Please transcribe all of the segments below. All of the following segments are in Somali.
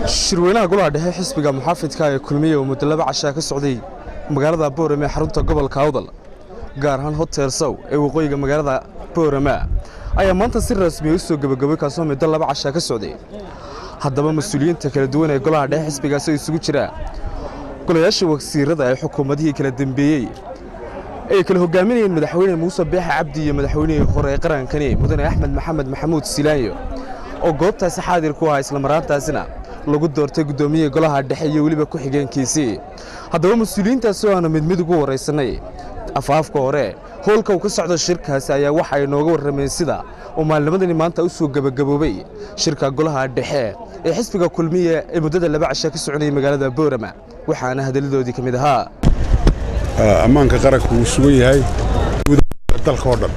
shirweynaha golaha dhexe xisbiga muxaafidka ee kulmiye oo muddo 2 casha ka socday magaalada Boorame xarunta gobolka Awdal gaar ahaan Hotel Sow ee waqooyiga magaalada Boorame ayaa maanta si rasmi ah u soo gabagabay kaasoo muddo 2 casha ka socday haddaba mas'uuliyiinta kala duwan ee golaha dhexe xisbigaasi isugu jira golayaasha wasiirada ee xukuumadihii kala dambeeyay ay kala hogaaminayeen madaxweyne Muuse Biixi Cabdi iyo madaxweynihii hore ee qarankani mudane Axmed Maxamed Maxamuud Silaayo oo goobtaas xaadir ku ah isla maraantaasina lagu doortay gudoomiyaha golaha dhexe iyo waliba ku xigeenkiisii haddaba mas'uuliyiintaas oo aan mid ugu wareysanay afaafka hore howlka uu ka socdo shirkaas ayaa waxa ay nooga warrameen sida oo maalmadani maanta u soo gabagaboobay shirka golaha dhexe ee xisbiga kulmiye ee muddada 2 casha ka soconayay magaalada Boorama waxaana hadaladoodii kamid ahaa ammaanka qaranku uu sugan yahay dalka oo dhan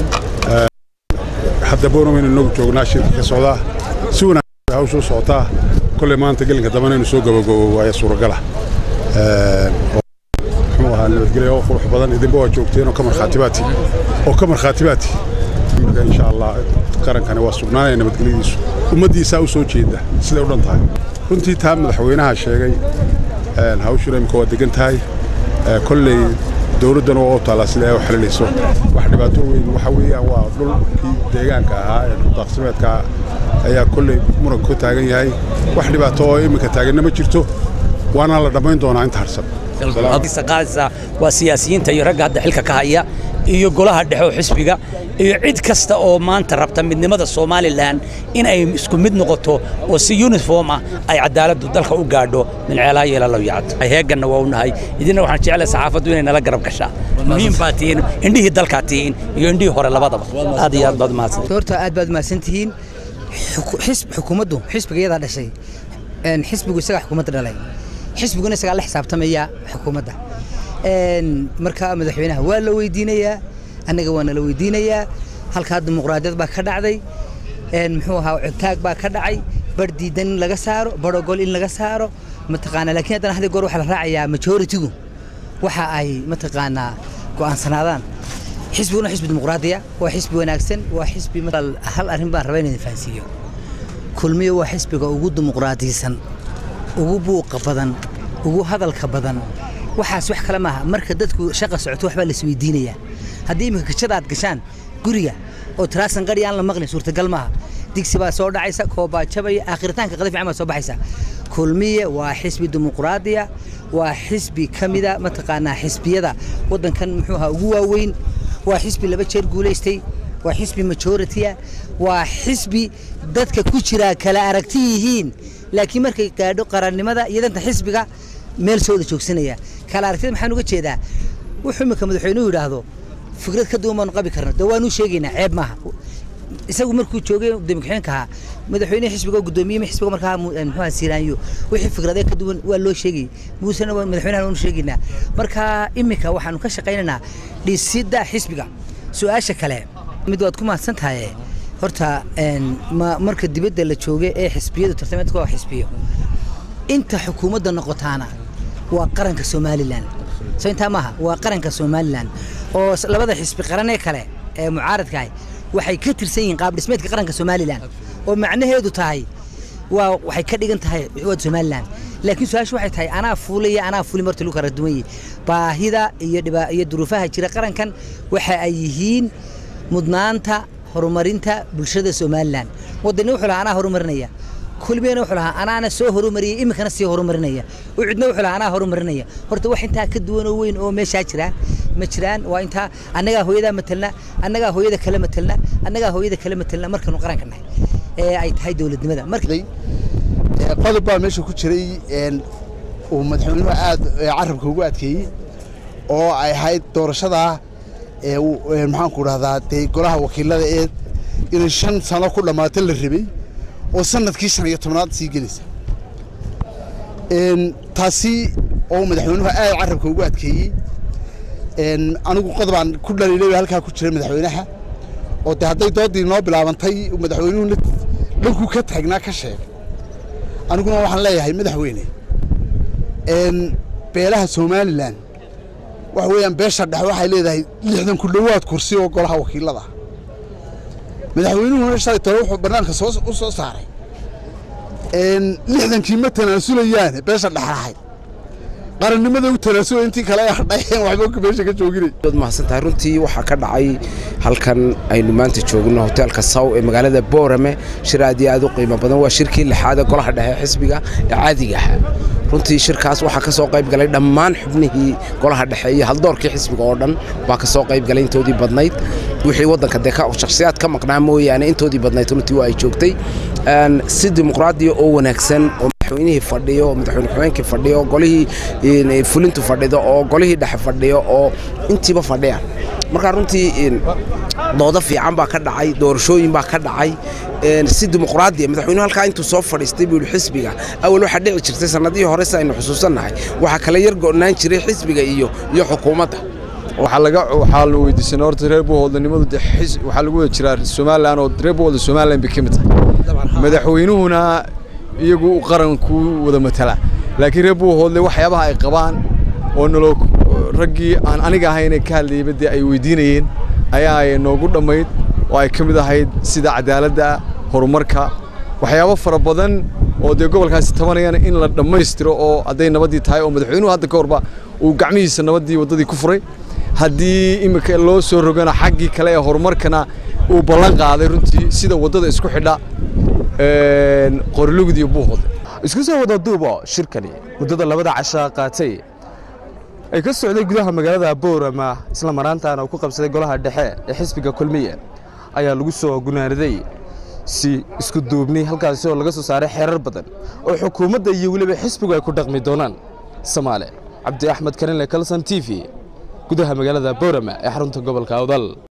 hadda Boorama inuu joognaa shirka ka socda si wanaagsan hawshu socotaa كل ما أنت قلنا كده بنينا سوق ويا صورة قلة هو هالقلة يوفر حبضان إذا بوا جوكتين وكمر خاتباتي إن شاء الله قرن كان واسقنا يعني بتقولي ومدي ساو سوتشي ده سلوا لنا طاي كنت تام الحوينها هالشيء هاوش رأي مكود دقنت هاي كل دورة دنوا طالع سلاح وحلل السوق واحد باتوين وحوي أو دول ديجان كهاي تقسيمات كه ayaa kulay muran ku taagan yahay wax dhibaato oo imika taaganna ma jirto waana la dhameyn doonaa inta harsan qaadisa waa siyaasiyiinta iyo ragga hadda xilka ka haya iyo golaha dhexe oo xisbiga iyo cid kasta oo maanta rabta midnimada Soomaaliland in ay isku mid noqoto oo si uniform ah ay cadaaladu dalka u gaadho min ceelaa yeela loo yaad ay heeganna waa unahay idina waxaan jecelahay saxaafadu inay nala garab gashaa muhiim baatiin indhihii dalka tiin iyo indhihii hore labadaba aad iyo aad baad maasan horta aad baad maasantihiin حسب حكومته حسب قيادة هذا الشيء إن حسب يسقى حكومة الدولة حسب يقول يسقى الله حساب تمية حكومته إن مركز مدحوينها ولا ويدينية أنا جوانا لو ويدينية هالكاد الديمقراطية بكرة عدي إن محوها عتاق بكرة عي بردي دن لجساره برجول إن لجساره متقانا لكن أنا هذا جروح على راعي مشورتيو وحا أي متقانا قوان سنادان حزبنا حزب الديمقراطية وحزب وناكسن وحزب مثل هل أرهبان ربنا الفانسيو كل مية وحزب وجود ديمقراطي سن وجوبو قبضن وجو هذا القبضن وحاس وح كلامها مركزتك شقة سعته وحبل السويدينية هدي مكشرات قشان قرية أو تراسن قرية على المغني صورة قلمها ديك سبا صور عيسى كوبا شبي آخرتان كقذف عمل صباح عيسى كل مية وحزب الديمقراطية وحزب كمدا متقانا حزبية ذا ودن كان محوها جوا وين وحزب اللي بتشير جوليستي وحزب مشورتيا وحزب ضدك كوشرا كلا أركتيهين لكن مركي كادو قرار لماذا إذا أنت حزبك ميل سود شوك سنية كلا أركتيه محنو كتشي ذا وحمك مدحينه هذا فكرة كدوم من قبل كرنا دوانو شيءنا عيب معه يسوي مركو تشوجي قدامك حين كها مدحينه حزبك قدامي حزبك مركها محوها سيرانيو وحي فكرة ذا كدوم ولا شيء موسنا مدحينه ونو شيءنا مركها إمك وحنو كشقينا للسيدة حزبك سؤال شكله مدواتكم أحسنتها هرتا إن ما مركز دبيد اللي تشوجي إيه حزبية وترتمتك أو حزبية أنت حكومة النقطانا وقرن كسومالي لان سوينتها معها وقرن كسومالي لان أو لبضع حزب قرني كله معارض كاي وحي كتر سين قابل اسمه قرن كسومالي لان ومعناه هذا تاي وحي كدي أنت هاي هو سومالي لان لكن سؤال شو حيت هاي أنا فولي مرتلوك ردوي باهذا يدروفها كذا قرن كان وحيين مدنانتا هرمرينتا بلشدة سومالان ودنا وحلا أنا هرمرنية كل بين وحلا أنا سو هرمرية إما كان سي هرمرنية وعدنا وحلا أنا هرمرنية هرت واحد تا كدوان وين أو مشاكرة مشران وأنت أنا هو إذا مثلنا أنا هو إذا كلام مثلنا أنا هو إذا كلام مثلنا مركن وقرن كنا أي هاي دولة ماذا مركز قلب بقى ماشي كشري ومدحونه عاد عرب كوجات كي أو أي هاي دورشة maxaan ku raahdaa tay golaha wakiilada ee in 5 sano ku dhamaatay la ribay oo sanadkii 15aad sii gelisay taasi oo madaxweynuhu ay carabka ugu adkeeyay anigu qodobaan ku dhaliilay halka ku jira madaxweynaha oo haday doodii noo bilaabantay madaxweynuhu dhanku ka taagnaa ka sheegay aniguna waxaan leeyahay madaxweyne beelaha Soomaaliland وحويان بيشر دحوة ليه لحدن كلوات كرسي وقولها وكيل الله مدحوينه هنا شيء تروح برنامج صوص صاري lixdankii ma tanaasulayaan beesha dhexlahay qarannimada u tanaasula intii kale ay hadhayeen waxba beesha ka jooginay dad mahadsantahay runtii waxa ka dhacay halkan aynu maanta joogno hoteelka Saw ee magaalada Boorame shir aad iyo aad u qiimo badan waa shirkii lixaad ee golaha dhexe xisbiga ee caadiga ah runtii shirkaas waxa ka soo qayb galay dhammaan xubnihii golaha dhexe iyo haldoorkii xisbiga oo dhan waa ka soo qayb galay intoodii badnayd wixii wadanka deeqa shakhsiyaad ka maqnaa mooyaane intoodii badnayd runtii waa ay joogtay si dimuqraadiya oo wanaagsan madaxweynihii fadhiyo madaxweyne xubeenkii fadhiyo golihii fulintu fadhido oo golihii dhexe fadhiyo oo intiiba fadhiyaan marka runtii doodo fiican baa ka dhacay doorashooyin baa ka dhacay si dimuqraadiya madaxweynuhu halka intuu soo fadhiistay buu xisbiga awal waxa dhici jirtay sanadihii hore saynu xusuusanahay waxa kala yar go'naan jiray xisbiga iyo xukuumadda waxa la weydiisan horta reer Buuhoodnimadu waxa lagu wada jiraa Soomaaliland oo reer Buuhood Soomaaliland bikimid madaxweynuhuna iyagu qaranku wada matala laakiin reer Buuhood waxyaabaha ay qabaan oo nolol raggii aan aniga ahayn ka hadlayay ay weydiinayeen ayaa ay noogu dhamayd oo ay kamid ahayd sida cadaaladda horumarka waxyaabo fara badan oo gobolkaasi tabanayaan in la dhameystiro oo aday nabadii tahay oo madaxweynuhu hadda ka horba uu gacmihiisa nabadii wadadii ku furay haddii imika loo soo rogana xaggii kale ee horumarkana uu ballan qaaday runtii sida wadada isku xidha qorlugud iyo Buuhood isku soo wada duubo shirkani muddada 2 casho qaatay ay ka socday gudaha magaalada Boorama isla maraantaana ku qabsaday golaha dhexe ee xisbiga kulmiye ayaa lagu soo gunaanaday si isku duubni halkaas oo laga soo saaray xeerar badan oo xukuumadda iyo waliba xisbigu ay ku dhaqmi doonaan Soomaali Cabdi Axmed Karinle Kalsan TV gudaha magaalada Boorama ee xarunta gobolka Awdal